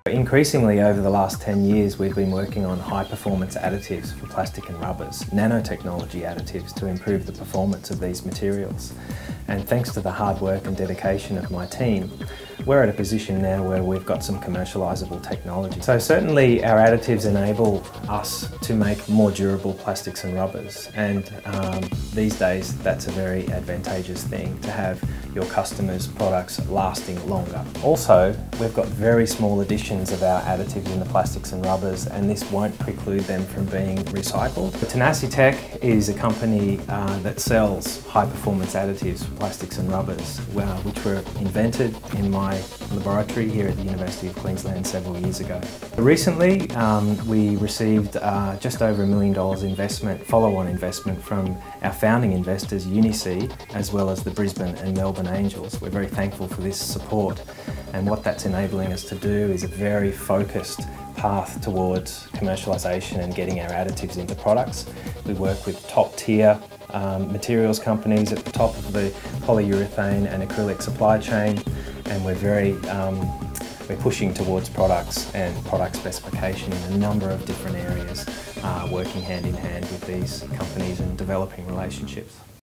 Increasingly over the last 10 years we've been working on high performance additives for plastic and rubbers, nanotechnology additives to improve the performance of these materials. And thanks to the hard work and dedication of my team, we're at a position now where we've got some commercialisable technology. So certainly our additives enable us to make more durable plastics and rubbers, and these days that's a very advantageous thing, to have your customers' products lasting longer. Also, we've got very small additions of our additives in the plastics and rubbers, and this won't preclude them from being recycled. TenasiTech is a company that sells high performance additives for plastics and rubbers, which were invented in my laboratory here at the University of Queensland several years ago. Recently we received just over $1 million investment, follow-on investment from our founding investors Uniseed, as well as the Brisbane and Melbourne Angels. We're very thankful for this support, and what that's enabling us to do is a very focused path towards commercialisation and getting our additives into products. We work with top tier materials companies at the top of the polyurethane and acrylic supply chain, and we're pushing towards products and product specification in a number of different areas, working hand in hand with these companies and developing relationships.